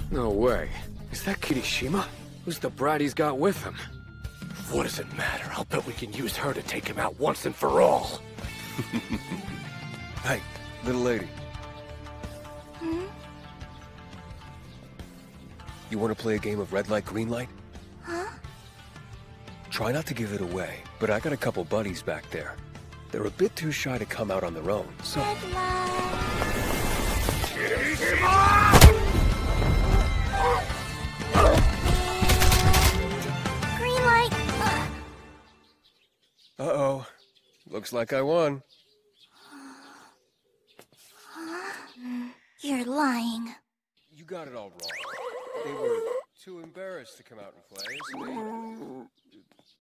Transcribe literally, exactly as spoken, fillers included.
No way. Is that Kirishima? Who's the brat he's got with him? What does it matter? I'll bet we can use her to take him out once and for all. Hey, little lady. Hmm? You want to play a game of red light, green light? Huh? Try not to give it away, but I got a couple buddies back there. They're a bit too shy to come out on their own, so... Red light. Green light. Uh-oh. Looks like I won. You're lying. You got it all wrong. They were too embarrassed to come out and play, so they...